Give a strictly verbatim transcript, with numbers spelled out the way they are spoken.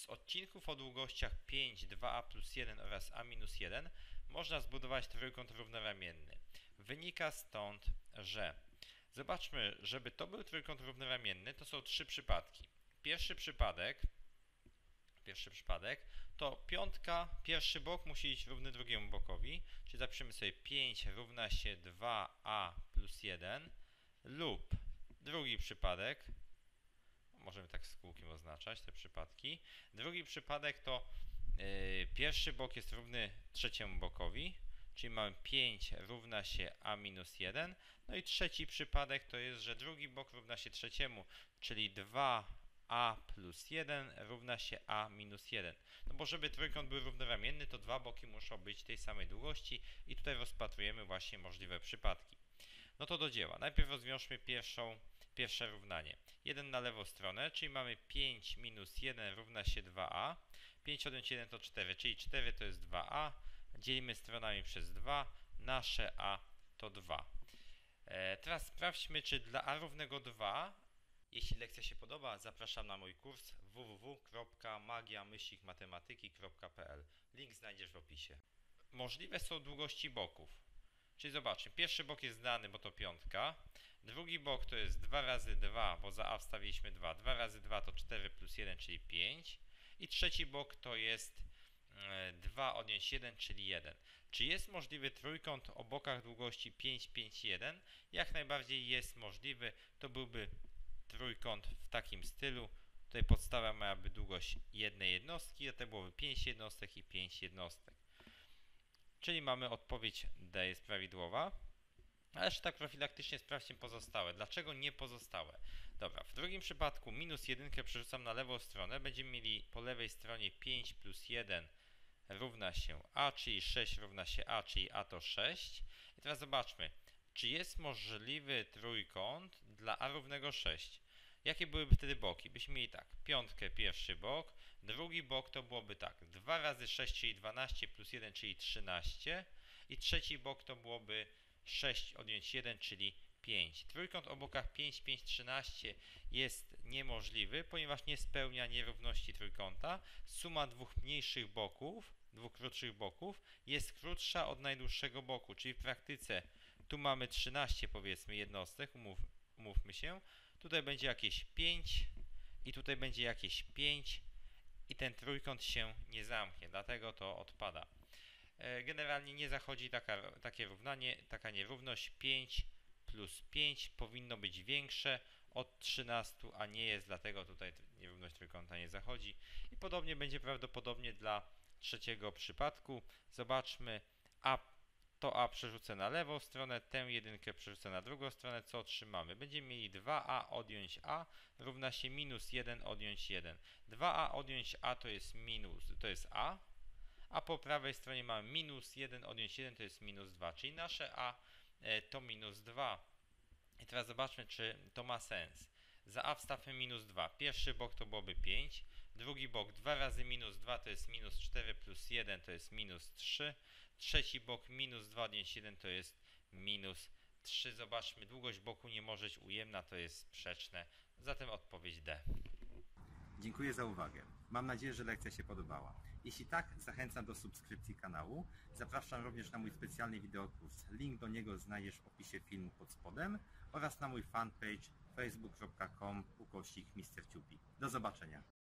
Z odcinków o długościach pięć, dwa a plus jeden oraz a minus jeden można zbudować trójkąt równoramienny. Wynika stąd, że zobaczmy, żeby to był trójkąt równoramienny, to są trzy przypadki. Pierwszy przypadek, pierwszy przypadek to piątka, pierwszy bok musi być równy drugiemu bokowi, czyli zapiszemy sobie pięć równa się dwa a plus jeden lub drugi przypadek, możemy tak z kółkiem oznaczać te przypadki. Drugi przypadek to yy, pierwszy bok jest równy trzeciemu bokowi, czyli mamy pięć równa się a minus jeden. No i trzeci przypadek to jest, że drugi bok równa się trzeciemu, czyli dwa a plus jeden równa się a minus jeden. No bo żeby trójkąt był równoramienny, to dwa boki muszą być tej samej długości i tutaj rozpatrujemy właśnie możliwe przypadki. No to do dzieła. Najpierw rozwiążmy pierwszą, pierwsze równanie. jeden na lewą stronę, czyli mamy pięć minus jeden równa się dwa a. pięć odjąć jeden to cztery, czyli cztery to jest dwa a. Dzielimy stronami przez dwa. Nasze a to dwa. E, teraz sprawdźmy, czy dla a równego dwa, jeśli lekcja się podoba, zapraszam na mój kurs w w w kropka magia myślnik matematyki kropka p l. Link znajdziesz w opisie. Możliwe są długości boków. Czyli zobaczmy, pierwszy bok jest dany, bo to piątka. Drugi bok to jest dwa razy dwa, bo za a wstawiliśmy dwa. dwa razy dwa to cztery plus jeden, czyli pięć. I trzeci bok to jest dwa odjąć jeden, czyli jeden. Czy jest możliwy trójkąt o bokach długości pięć, pięć, jeden? Jak najbardziej jest możliwy. To byłby trójkąt w takim stylu. Tutaj podstawa miałaby długość jednej jednostki, a to byłoby pięć jednostek i pięć jednostek. Czyli mamy odpowiedź D jest prawidłowa. Ale jeszcze tak profilaktycznie sprawdźmy pozostałe. Dlaczego nie pozostałe? Dobra, w drugim przypadku minus jeden przerzucam na lewą stronę. Będziemy mieli po lewej stronie pięć plus jeden równa się a, czyli sześć równa się a, czyli a to sześć. I teraz zobaczmy, czy jest możliwy trójkąt dla a równego sześć. Jakie byłyby wtedy boki? Byśmy mieli tak, piątkę pierwszy bok, drugi bok to byłoby tak, dwa razy sześć, czyli dwanaście plus jeden, czyli trzynaście i trzeci bok to byłoby sześć odjąć jeden, czyli pięć. Trójkąt o bokach pięć, pięć, trzynaście jest niemożliwy, ponieważ nie spełnia nierówności trójkąta. Suma dwóch mniejszych boków, dwóch krótszych boków jest krótsza od najdłuższego boku, czyli w praktyce tu mamy trzynaście powiedzmy jednostek, umów, umówmy się. Tutaj będzie jakieś pięć i tutaj będzie jakieś pięć i ten trójkąt się nie zamknie, dlatego to odpada. Generalnie nie zachodzi taka, takie równanie, taka nierówność. pięć plus pięć powinno być większe od trzynastu, a nie jest, dlatego tutaj nierówność trójkąta nie zachodzi. I podobnie będzie prawdopodobnie dla trzeciego przypadku. Zobaczmy, a to a przerzucę na lewą stronę, tę jedynkę przerzucę na drugą stronę, co otrzymamy? Będziemy mieli dwa a odjąć a równa się minus jeden odjąć jeden. dwa a odjąć a to jest minus, to jest a, a po prawej stronie mamy minus jeden odjąć jeden to jest minus dwa, czyli nasze a to minus dwa. I teraz zobaczmy, czy to ma sens. Za a wstawmy minus dwa. Pierwszy bok to byłoby pięć, drugi bok dwa razy minus dwa to jest minus cztery plus jeden to jest minus trzy, trzeci bok minus dwa odjąć jeden to jest minus trzy. Zobaczmy, długość boku nie może być ujemna, to jest sprzeczne, zatem odpowiedź D. Dziękuję za uwagę. Mam nadzieję, że lekcja się podobała. Jeśli tak, zachęcam do subskrypcji kanału. Zapraszam również na mój specjalny wideokurs. Link do niego znajdziesz w opisie filmu pod spodem oraz na mój fanpage facebook kropka com ukośnik mister Ciupi. Do zobaczenia.